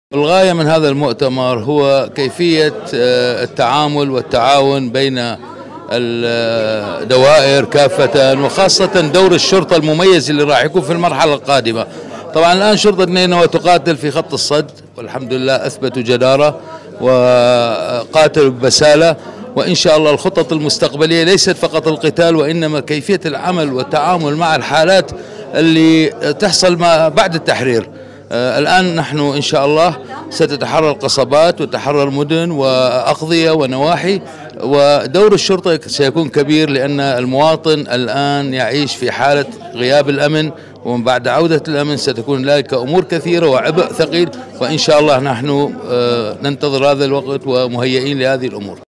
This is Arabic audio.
الغاية من هذا المؤتمر هو كيفية التعامل والتعاون بين الدوائر كافة، وخاصة دور الشرطة المميز اللي راح يكون في المرحلة القادمة. طبعا الآن شرطة نينوى تقاتل في خط الصد، والحمد لله أثبتوا جدارة وقاتلوا ببسالة، وإن شاء الله الخطط المستقبلية ليست فقط القتال، وإنما كيفية العمل والتعامل مع الحالات اللي تحصل ما بعد التحرير. الآن نحن إن شاء الله ستتحرر قصبات وتحرر مدن وأقضية ونواحي، ودور الشرطة سيكون كبير، لأن المواطن الآن يعيش في حالة غياب الأمن، ومن بعد عودة الأمن ستكون هناك أمور كثيرة وعبء ثقيل، وإن شاء الله نحن ننتظر هذا الوقت ومهيئين لهذه الأمور.